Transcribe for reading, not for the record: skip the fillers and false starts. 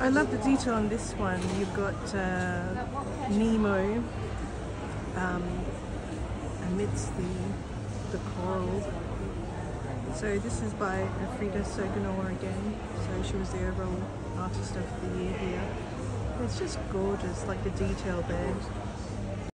I love the detail on this one. You've got Nemo amidst the coral. So this is by Freda Surgenor again. So she was the overall artist of the year here. It's just gorgeous, like the detail there.